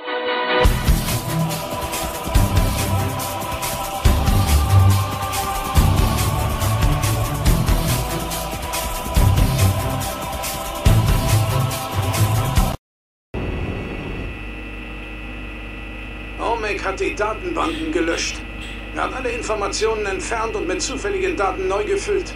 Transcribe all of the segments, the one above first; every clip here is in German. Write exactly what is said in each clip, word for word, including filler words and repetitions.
OMEC hat die Datenbanken gelöscht. Er hat alle Informationen entfernt und mit zufälligen Daten neu gefüllt.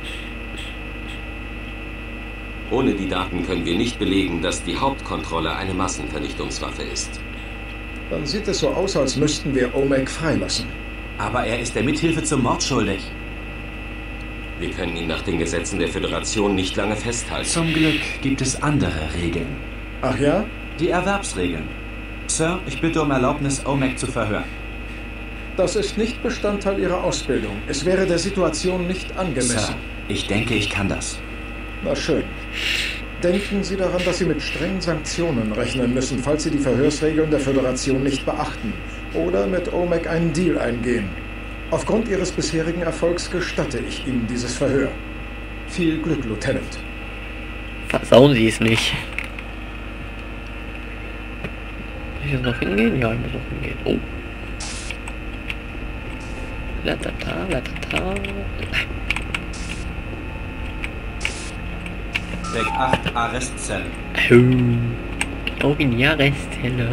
Ohne die Daten können wir nicht belegen, dass die Hauptkontrolle eine Massenvernichtungswaffe ist. Dann sieht es so aus, als müssten wir OMEC freilassen. Aber er ist der Mithilfe zum Mord schuldig. Wir können ihn nach den Gesetzen der Föderation nicht lange festhalten. Zum Glück gibt es andere Regeln. Ach ja? Die Erwerbsregeln. Sir, ich bitte um Erlaubnis, OMEC zu verhören. Das ist nicht Bestandteil Ihrer Ausbildung. Es wäre der Situation nicht angemessen. Sir, ich denke, ich kann das. Na schön. Denken Sie daran, dass Sie mit strengen Sanktionen rechnen müssen, falls Sie die Verhörsregeln der Föderation nicht beachten oder mit OMEC einen Deal eingehen. Aufgrund Ihres bisherigen Erfolgs gestatte ich Ihnen dieses Verhör. Viel Glück, Lieutenant. Versauen Sie es nicht. Muss ich jetzt noch hingehen? Ja, ich muss noch hingehen. Oh. Latata, latata. Deck acht, Arrestzelle. Oh. Auch in Jahreszelle.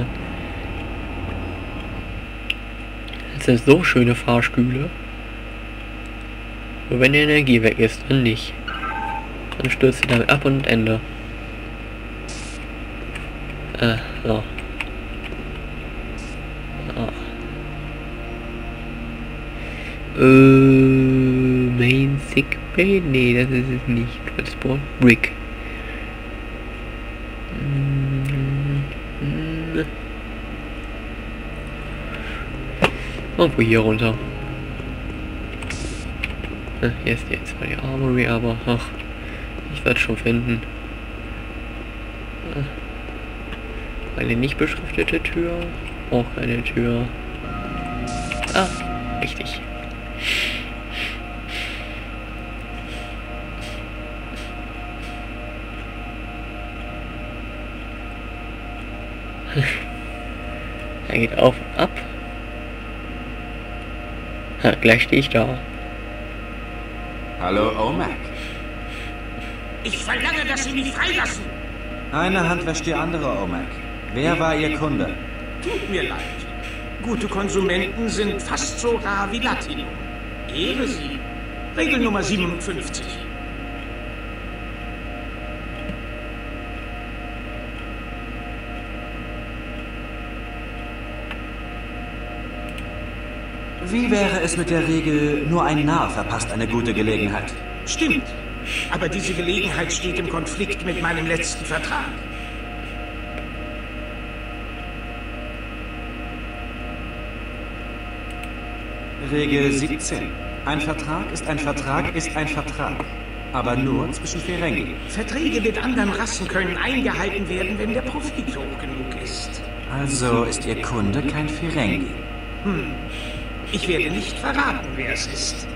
Das sind so schöne Fahrstühle. Nur wenn die Energie weg ist, dann nicht. Dann stürzt sie damit ab und Ende. Äh, so. Ah. Äh, Main Sick Bay? Nee, das ist es nicht. Transport Brick. Irgendwo hier runter. Ja, hier ist jetzt mal die Armory, aber ach, ich werde schon finden. Eine nicht beschriftete Tür. Auch keine Tür. Ah, richtig. Er geht auf und ab. Ha, gleich stehe ich da. Hallo, OMEC. Ich verlange, dass Sie mich freilassen. Eine Hand wäscht die andere, OMEC. Wer war Ihr Kunde? Tut mir leid. Gute Konsumenten sind fast so rar wie Latinum. Ehre Sie. Regel Nummer siebenundfünfzig. Wie wäre es mit der Regel, nur ein Narr verpasst eine gute Gelegenheit? Stimmt. Aber diese Gelegenheit steht im Konflikt mit meinem letzten Vertrag. Regel siebzehn. Ein Vertrag ist ein Vertrag ist ein Vertrag. Aber nur zwischen Ferengi. Verträge mit anderen Rassen können eingehalten werden, wenn der Profit hoch genug ist. Also ist Ihr Kunde kein Ferengi. Hm. Ich werde nicht verraten, wer es ist.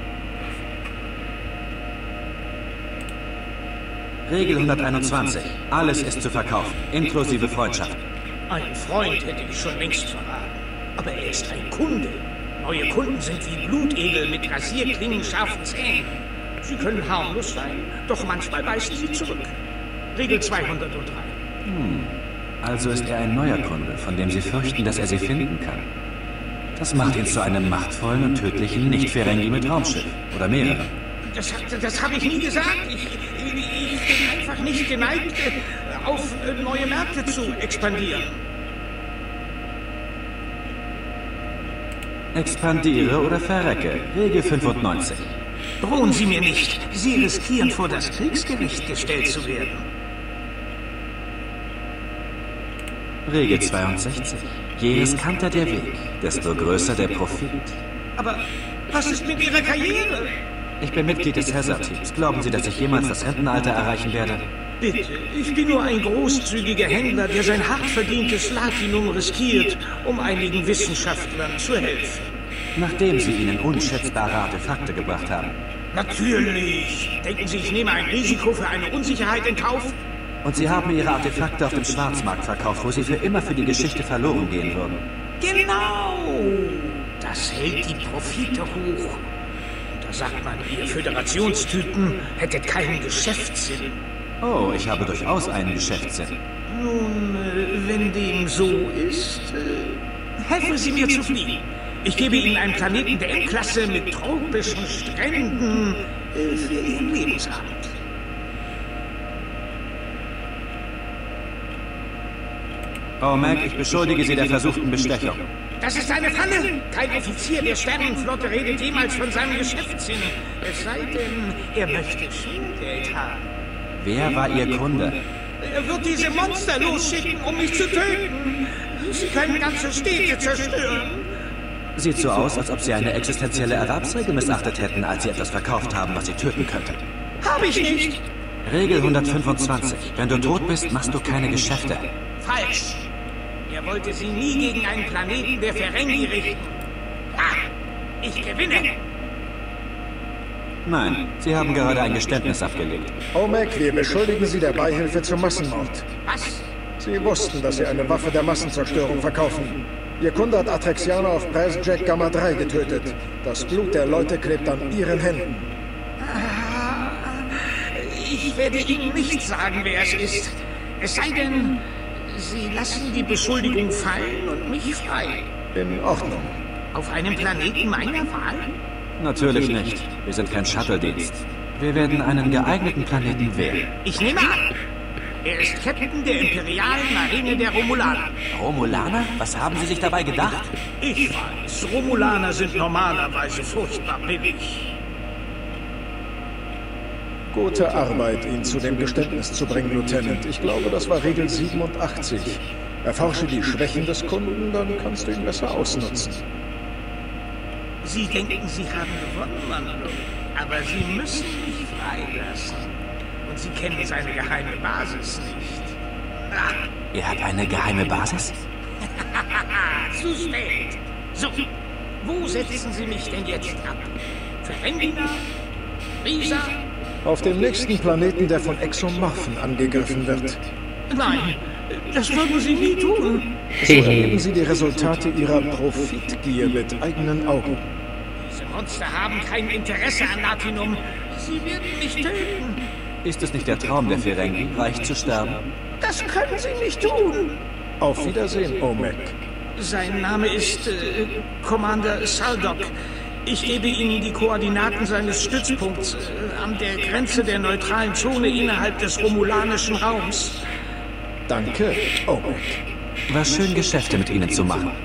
Regel hunderteinundzwanzig. Alles ist zu verkaufen, inklusive Freundschaft. Ein Freund hätte ich schon längst verraten. Aber er ist ein Kunde. Neue Kunden sind wie Blutegel mit Rasierklingen, scharfen Zähnen. Sie können harmlos sein, doch manchmal beißen sie zurück. Regel zweihundertdrei. Hm. Also ist er ein neuer Kunde, von dem Sie fürchten, dass er Sie finden kann. Das macht ihn zu einem machtvollen und tödlichen Nicht-Ferengi mit Raumschiff. Oder mehreren. Das, das habe ich nie gesagt. Ich, ich, ich bin einfach nicht geneigt, auf neue Märkte zu expandieren. Expandiere oder verrecke. Regel fünfundneunzig. Drohen Sie mir nicht. Sie riskieren, vor das Kriegsgericht gestellt zu werden. Regel zweiundsechzig. Je riskanter der Weg, desto größer der Profit. Aber was ist mit Ihrer Karriere? Ich bin Mitglied des Hazard-Teams. Glauben Sie, dass ich jemals das Rentenalter erreichen werde? Bitte, ich bin nur ein großzügiger Händler, der sein hart verdientes Latinum riskiert, um einigen Wissenschaftlern zu helfen. Nachdem Sie ihnen unschätzbare Artefakte gebracht haben. Natürlich. Denken Sie, ich nehme ein Risiko für eine Unsicherheit in Kauf? Und sie haben ihre Artefakte auf dem Schwarzmarkt verkauft, wo sie für immer für die Geschichte verloren gehen würden. Genau! Das hält die Profite hoch. Und da sagt man, ihr Föderationstypen hättet keinen Geschäftssinn. Oh, ich habe durchaus einen Geschäftssinn. Nun, äh, wenn dem so ist, äh, helfen Sie mir zu fliegen. Ich gebe Ihnen einen Planeten der M-Klasse mit tropischen Stränden äh, für Ihren Lebensabend. Oh, Mac, ich beschuldige Sie der versuchten Bestechung. Das ist eine Falle! Kein Offizier der Sternenflotte redet jemals von seinem Geschäftssinn. Es sei denn, er möchte Schmiergeld haben. Wer war Ihr Kunde? Er wird diese Monster losschicken, um mich zu töten. Sie können ganze Städte zerstören. Sieht so aus, als ob Sie eine existenzielle Erwerbsregel missachtet hätten, als Sie etwas verkauft haben, was Sie töten könnte. Habe ich nicht. Regel hundertfünfundzwanzig. Wenn du tot bist, machst du keine Geschäfte. Falsch. Er wollte sie nie gegen einen Planeten der Ferengi richten. Ah, ich gewinne. Nein, Sie haben gerade ein Geständnis abgelegt. Omek, wir beschuldigen Sie der Beihilfe zum Massenmord. Was? Sie wussten, dass Sie eine Waffe der Massenzerstörung verkaufen. Ihr Kunde hat Atrexianer auf Brassjack Gamma drei getötet. Das Blut der Leute klebt an Ihren Händen. Ah, ich werde Ihnen nicht sagen, wer es ist. Es sei denn, Sie lassen die Beschuldigung fallen und mich frei. In Ordnung. Auf einem Planeten meiner Wahl? Natürlich nicht. Wir sind kein Shuttle-Dienst. Wir werden einen geeigneten Planeten wählen. Ich nehme an. Er ist Captain der imperialen Marine der Romulaner. Romulaner? Was haben Sie sich dabei gedacht? Ich weiß, Romulaner sind normalerweise furchtbar billig. Gute Arbeit, ihn zu dem Geständnis zu bringen, Lieutenant. Ich glaube, das war Regel siebenundachtzig. Erforsche die Schwächen des Kunden, dann kannst du ihn besser ausnutzen. Sie denken, Sie haben gewonnen, Manolo. Aber Sie müssen mich freilassen. Und Sie kennen seine geheime Basis nicht. Ah. Er hat eine geheime Basis? Zu spät. So, wo setzen Sie mich denn jetzt ab? Ferengina? Risa? Auf dem nächsten Planeten, der von Exomorphen angegriffen wird. Nein, das würden Sie nie tun. So erleben Sie die Resultate Ihrer Profitgier mit eigenen Augen. Diese Monster haben kein Interesse an Latinum. Sie werden mich töten. Ist es nicht der Traum der Ferengi, reich zu sterben? Das können Sie nicht tun. Auf Wiedersehen, Omek. Sein Name ist äh, Commander Saldok. Ich gebe Ihnen die Koordinaten seines Stützpunkts äh, an der Grenze der neutralen Zone innerhalb des romulanischen Raums. Danke, Omek. War schön, Geschäfte mit Ihnen zu machen.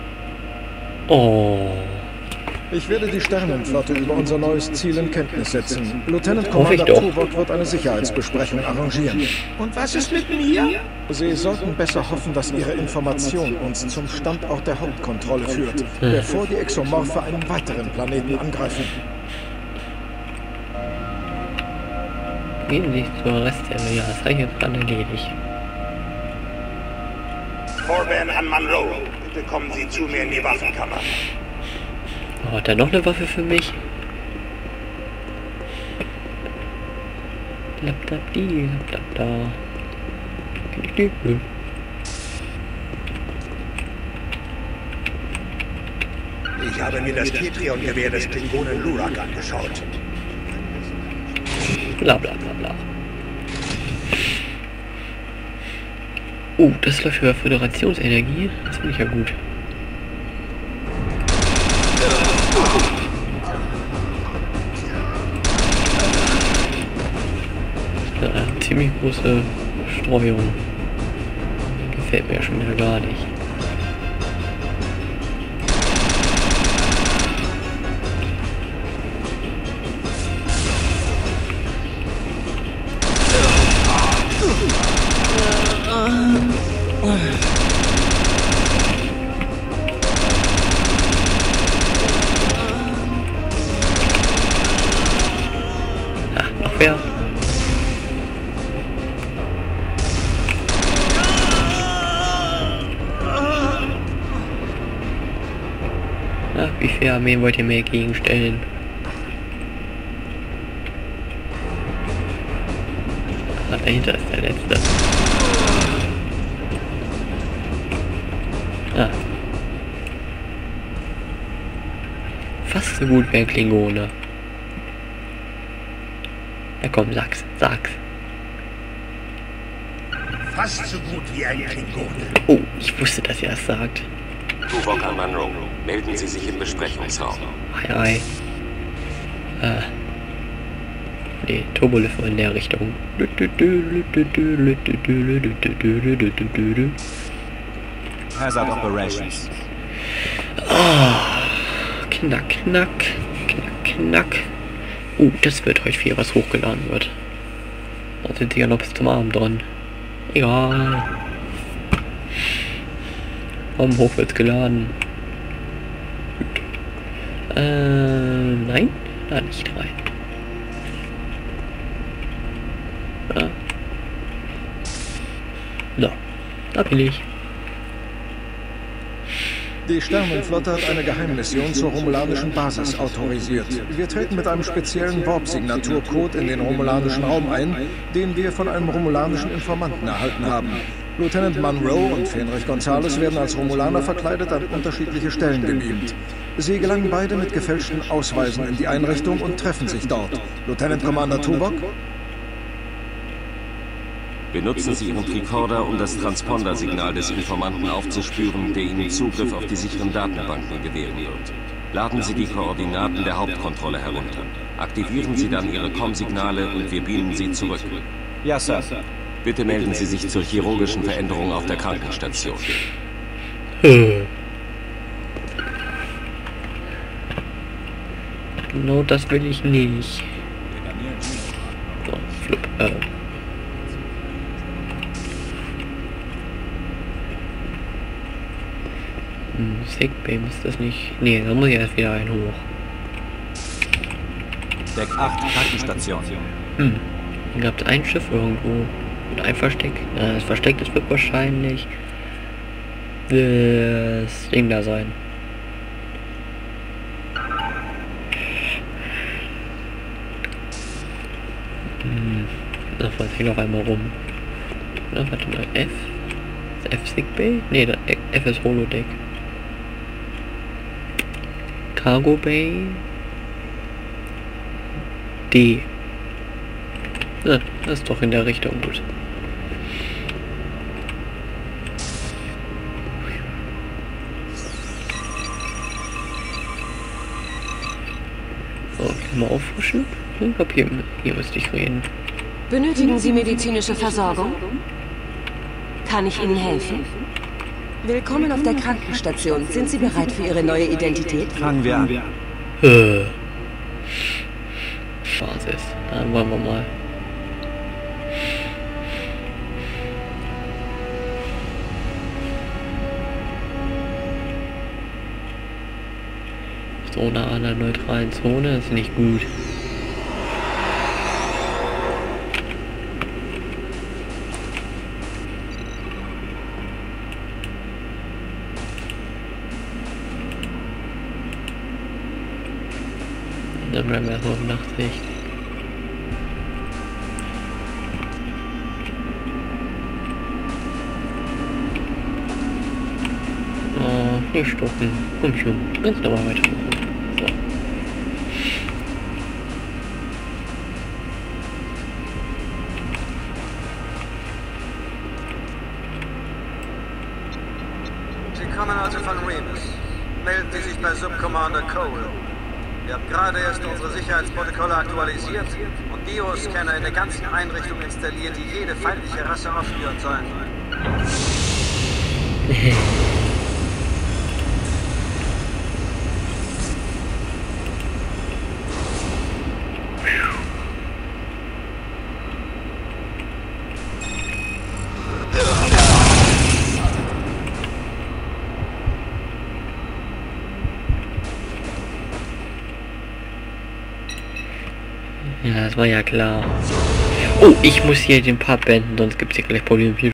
Oh. Ich werde die Sternenflotte über unser neues Ziel in Kenntnis setzen. Lieutenant Commander Tuvok wird eine Sicherheitsbesprechung arrangieren. Und was ist mit mir? Sie sollten besser hoffen, dass Ihre Information uns zum Standort der Hauptkontrolle führt, hm. bevor die Exomorphe einen weiteren Planeten angreifen. Gehen Sie zur Restserie, ja, das habe ich jetzt gerade erledigt. Corbin an Monroe, bitte kommen Sie zu mir in die Waffenkammer. Oh, hat er noch eine Waffe für mich? Laptapdi, laptapda. Ich habe mir das Tetrion-Gewehr des Klingonen Lurak angeschaut. Bla bla bla bla. Oh, das läuft über Föderationsenergie. Das finde ich ja gut. Ja, eine ziemlich große Streuung. Gefällt mir ja schon wieder gar nicht. Ja. Ach, wie viele Armeen wollt ihr mir gegenstellen? Dahinter ist der letzte. Ah. Fast so gut wie ein Klingone. Na komm, sag's, sag's. Fast so gut wie ein Klingone. Oh, ich wusste, dass ihr das sagt. Tuvok an Monroe. Melden Sie sich im Besprechungsraum. Ei, ei. Äh. Nee, Turbolift in der Richtung. Hazard Operations. Oh, knack, knack, knack, knack. Uh, das wird heute viel, was hochgeladen wird. Da sind sie ja noch bis zum Abend dran. Egal. Warum hoch wird's geladen? Äh, nein, da nicht rein. Ja. So, da bin ich. Die Sternenflotte hat eine Geheimmission zur romulanischen Basis autorisiert. Wir treten mit einem speziellen Warp-Signaturcode in den romulanischen Raum ein, den wir von einem romulanischen Informanten erhalten haben. Lieutenant Monroe und Fenrich Gonzales werden als Romulaner verkleidet an unterschiedliche Stellen gebeamt. Sie gelangen beide mit gefälschten Ausweisen in die Einrichtung und treffen sich dort. Lieutenant Commander Tuvok? Benutzen Sie Ihren Tricorder, um das Transpondersignal des Informanten aufzuspüren, der Ihnen Zugriff auf die sicheren Datenbanken gewähren wird. Laden Sie die Koordinaten der Hauptkontrolle herunter. Aktivieren Sie dann Ihre Com-Signale und wir beamen Sie zurück. Ja, Sir. Bitte melden Sie sich zur chirurgischen Veränderung auf der Krankenstation. Genau das will ich nicht. So, flup, äh. Hm, Sickbay muss das nicht... Nee, da muss ich erst wieder einen hoch. Deck acht, Krankenstation. Hm, dann gab es ein Schiff irgendwo. Und ein Versteck. Ja, das Versteck, das wird wahrscheinlich das Ding da sein. Hm, das hängt auf einmal rum. Na, warte mal, F? Ist F Sickbay? Ne, F ist Holodeck. Cargo Bay. D. Ja, das ist doch in der Richtung gut. So, kann mal auffrischen? Ich glaube, hier, hier müsste ich reden. Benötigen Sie medizinische Versorgung? Kann ich Ihnen helfen? Willkommen auf der Krankenstation. Sind Sie bereit für Ihre neue Identität? Fangen wir an. Äh. Basis. Dann wollen wir mal. Zone an der neutralen Zone ist nicht gut. Dann bleiben wir erstmal auf Nachtsicht. Oh, nicht stoppen. Komm schon, ganz normal weiter. So. Sie kommen also von Remus. Melden Sie sich bei Subcommander Cole. Wir haben gerade erst unsere Sicherheitsprotokolle aktualisiert und Bioscanner in der ganzen Einrichtung installiert, die jede feindliche Rasse aufspüren sollen. Ja, das war ja klar. Oh, ich muss hier den Part beenden, sonst gibt es hier gleich Probleme.